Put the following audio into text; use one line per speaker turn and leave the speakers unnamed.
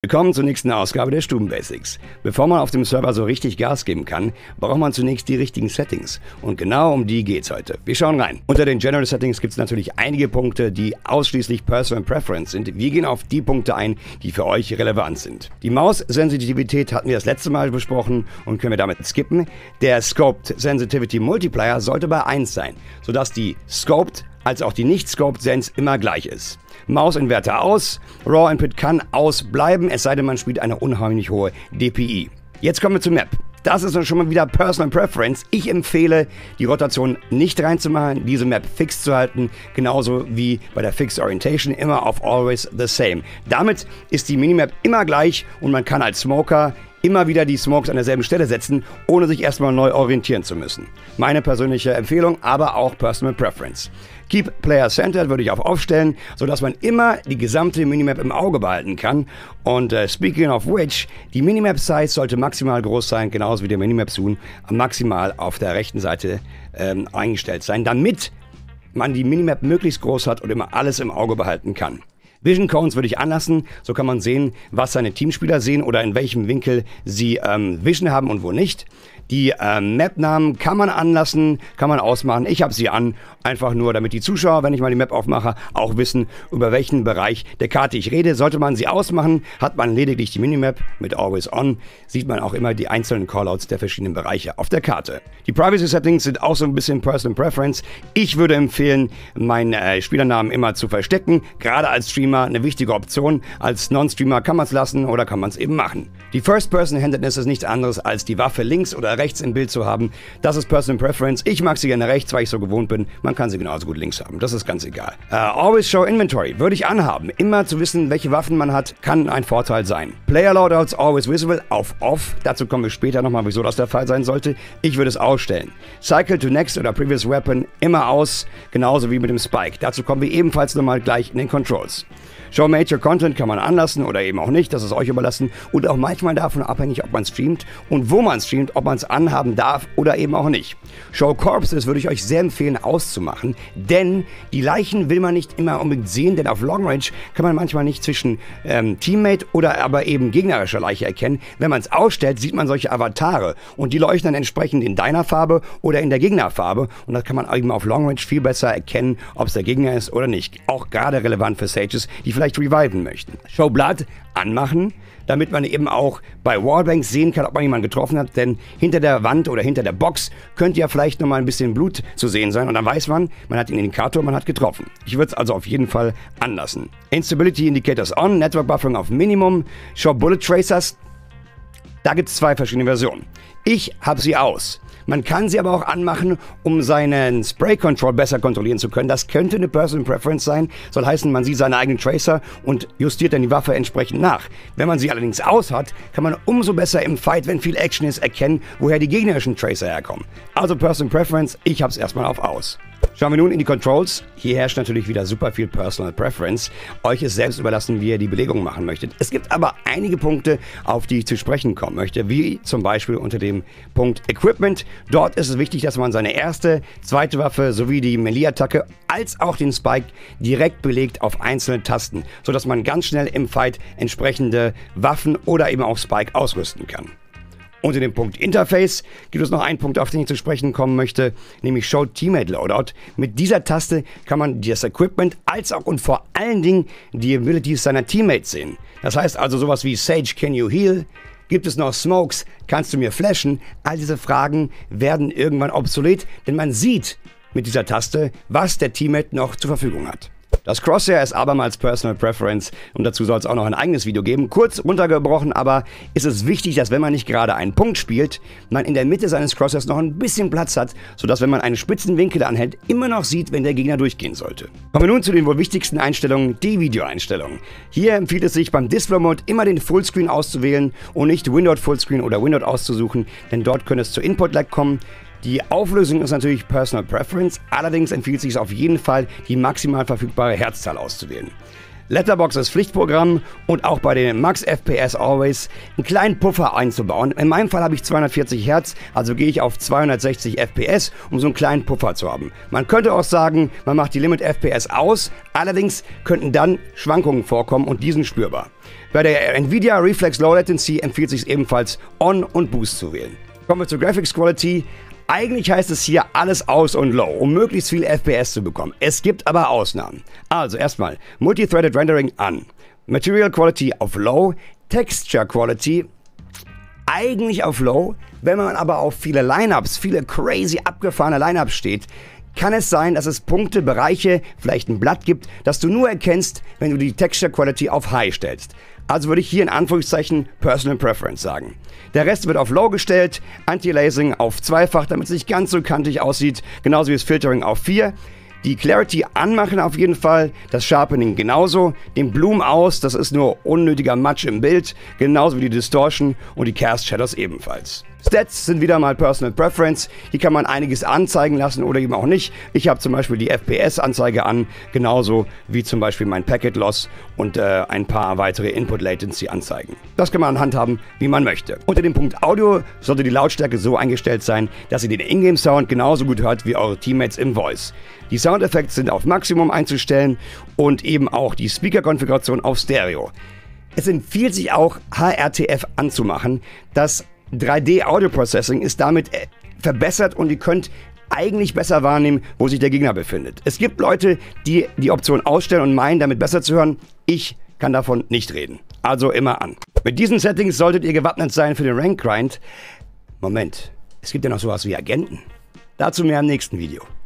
Willkommen zur nächsten Ausgabe der Stuben Basics. Bevor man auf dem Server so richtig Gas geben kann, braucht man zunächst die richtigen Settings. Und genau um die geht's heute. Wir schauen rein. Unter den General Settings gibt es natürlich einige Punkte, die ausschließlich Personal Preference sind. Wir gehen auf die Punkte ein, die für euch relevant sind. Die Maus-Sensitivität hatten wir das letzte Mal besprochen und können wir damit skippen. Der Scoped Sensitivity Multiplier sollte bei 1 sein, sodass die Scoped als auch die Nicht-Scoped Sense immer gleich ist. Mausinverter aus, Raw Input kann ausbleiben, es sei denn man spielt eine unheimlich hohe DPI. Jetzt kommen wir zur Map. Das ist dann schon mal wieder Personal Preference. Ich empfehle, die Rotation nicht reinzumachen, diese Map fix zu halten, genauso wie bei der Fixed Orientation immer auf Always the Same. Damit ist die Minimap immer gleich und man kann als Smoker immer wieder die Smokes an derselben Stelle setzen, ohne sich erstmal neu orientieren zu müssen. Meine persönliche Empfehlung, aber auch Personal Preference. Keep Player Centered würde ich auf aufstellen, sodass man immer die gesamte Minimap im Auge behalten kann. Und speaking of which, die Minimap Size sollte maximal groß sein, genauso wie der Minimap Zoom maximal auf der rechten Seite eingestellt sein, damit man die Minimap möglichst groß hat und immer alles im Auge behalten kann. Vision Cones würde ich anlassen, so kann man sehen, was seine Teamspieler sehen oder in welchem Winkel sie Vision haben und wo nicht. Die Map-Namen kann man anlassen, kann man ausmachen. Ich habe sie an, einfach nur, damit die Zuschauer, wenn ich mal die Map aufmache, auch wissen, über welchen Bereich der Karte ich rede. Sollte man sie ausmachen, hat man lediglich die Minimap mit Always On, sieht man auch immer die einzelnen Callouts der verschiedenen Bereiche auf der Karte. Die Privacy Settings sind auch so ein bisschen Personal Preference. Ich würde empfehlen, meinen Spielernamen immer zu verstecken, gerade als Streamer eine wichtige Option. Als Non-Streamer kann man es lassen oder kann man es eben machen. Die First-Person-Handedness ist nichts anderes, als die Waffe links oder rechts im Bild zu haben. Das ist Personal Preference. Ich mag sie gerne rechts, weil ich so gewohnt bin. Man kann sie genauso gut links haben. Das ist ganz egal. Always Show Inventory würde ich anhaben. Immer zu wissen, welche Waffen man hat, kann ein Vorteil sein. Player Loadouts Always Visible auf Off. Dazu kommen wir später nochmal, wieso das der Fall sein sollte. Ich würde es ausstellen. Cycle to Next oder Previous Weapon immer aus. Genauso wie mit dem Spike. Dazu kommen wir ebenfalls nochmal gleich in den Controls. Show Major Content kann man anlassen oder eben auch nicht, das ist euch überlassen und auch manchmal davon abhängig, ob man streamt und wo man streamt, ob man es anhaben darf oder eben auch nicht. Show Corpses würde ich euch sehr empfehlen auszumachen, denn die Leichen will man nicht immer unbedingt sehen, denn auf Long Range kann man manchmal nicht zwischen Teammate oder aber eben gegnerischer Leiche erkennen. Wenn man es ausstellt, sieht man solche Avatare und die leuchten dann entsprechend in deiner Farbe oder in der Gegnerfarbe und das kann man eben auf Long Range viel besser erkennen, ob es der Gegner ist oder nicht. Auch gerade relevant für Sages, die vielleicht reviven möchten. Show Blood anmachen, damit man eben auch bei Wallbangs sehen kann, ob man jemanden getroffen hat, denn hinter der Wand oder hinter der Box könnte ja vielleicht nochmal ein bisschen Blut zu sehen sein und dann weiß man, man hat den Indikator, man hat getroffen. Ich würde es also auf jeden Fall anlassen. Instability Indicators on, Network Buffering auf Minimum, Show Bullet Tracers, da gibt es zwei verschiedene Versionen. Ich habe sie aus. Man kann sie aber auch anmachen, um seinen Spray Control besser kontrollieren zu können. Das könnte eine Personal Preference sein. Soll heißen, man sieht seine eigenen Tracer und justiert dann die Waffe entsprechend nach. Wenn man sie allerdings aus hat, kann man umso besser im Fight, wenn viel Action ist, erkennen, woher die gegnerischen Tracer herkommen. Also Personal Preference, ich habe es erstmal auf aus. Schauen wir nun in die Controls. Hier herrscht natürlich wieder super viel Personal Preference. Euch ist selbst überlassen, wie ihr die Belegung machen möchtet. Es gibt aber einige Punkte, auf die ich zu sprechen kommen möchte, wie zum Beispiel unter dem Punkt Equipment. Dort ist es wichtig, dass man seine erste, zweite Waffe sowie die Melee-Attacke als auch den Spike direkt belegt auf einzelne Tasten, sodass man ganz schnell im Fight entsprechende Waffen oder eben auch Spike ausrüsten kann. Unter dem Punkt Interface gibt es noch einen Punkt, auf den ich zu sprechen kommen möchte, nämlich Show Teammate Loadout. Mit dieser Taste kann man das Equipment als auch und vor allen Dingen die Abilities seiner Teammates sehen. Das heißt also sowas wie Sage, can you heal? Gibt es noch Smokes? Kannst du mir flashen? All diese Fragen werden irgendwann obsolet, denn man sieht mit dieser Taste, was der Teammate noch zur Verfügung hat. Das Crosshair ist abermals Personal Preference und dazu soll es auch noch ein eigenes Video geben. Kurz runtergebrochen, aber ist es wichtig, dass wenn man nicht gerade einen Punkt spielt, man in der Mitte seines Crosshairs noch ein bisschen Platz hat, sodass wenn man einen spitzen Winkel anhält, immer noch sieht, wenn der Gegner durchgehen sollte. Kommen wir nun zu den wohl wichtigsten Einstellungen, die Videoeinstellungen. Hier empfiehlt es sich beim Display-Mode immer den Fullscreen auszuwählen und nicht Windowed Fullscreen oder Windowed auszusuchen, denn dort könnte es zu Input-Lag kommen. Die Auflösung ist natürlich Personal Preference, allerdings empfiehlt es sich auf jeden Fall, die maximal verfügbare Herzzahl auszuwählen. Letterbox ist Pflichtprogramm und auch bei den Max FPS Always einen kleinen Puffer einzubauen. In meinem Fall habe ich 240 Hertz, also gehe ich auf 260 FPS, um so einen kleinen Puffer zu haben. Man könnte auch sagen, man macht die Limit FPS aus, allerdings könnten dann Schwankungen vorkommen und die sind spürbar. Bei der Nvidia Reflex Low Latency empfiehlt sich ebenfalls On und Boost zu wählen. Kommen wir zur Graphics Quality. Eigentlich heißt es hier alles aus und low, um möglichst viel FPS zu bekommen. Es gibt aber Ausnahmen. Also erstmal Multithreaded Rendering an, Material Quality auf Low, Texture Quality eigentlich auf Low. Wenn man aber auf viele Lineups, viele crazy abgefahrene Lineups steht, kann es sein, dass es Punkte, Bereiche, vielleicht ein Blatt gibt, das du nur erkennst, wenn du die Texture Quality auf High stellst. Also würde ich hier in Anführungszeichen Personal Preference sagen. Der Rest wird auf Low gestellt, Anti-Aliasing auf zweifach, damit es nicht ganz so kantig aussieht, genauso wie das Filtering auf 4. Die Clarity anmachen auf jeden Fall, das Sharpening genauso, den Bloom aus, das ist nur unnötiger Matsch im Bild, genauso wie die Distortion und die Cast Shadows ebenfalls. Stats sind wieder mal Personal Preference, hier kann man einiges anzeigen lassen oder eben auch nicht. Ich habe zum Beispiel die FPS-Anzeige an, genauso wie zum Beispiel mein Packet Loss und ein paar weitere Input Latency Anzeigen. Das kann man handhaben, wie man möchte. Unter dem Punkt Audio sollte die Lautstärke so eingestellt sein, dass ihr den Ingame-Sound genauso gut hört wie eure Teammates im Voice. Die Soundeffekte sind auf Maximum einzustellen und eben auch die Speaker-Konfiguration auf Stereo. Es empfiehlt sich auch HRTF anzumachen. Das 3D Audio Processing ist damit verbessert und ihr könnt eigentlich besser wahrnehmen, wo sich der Gegner befindet. Es gibt Leute, die die Option ausstellen und meinen, damit besser zu hören. Ich kann davon nicht reden. Also immer an. Mit diesen Settings solltet ihr gewappnet sein für den Rank Grind. Moment, es gibt ja noch sowas wie Agenten. Dazu mehr im nächsten Video.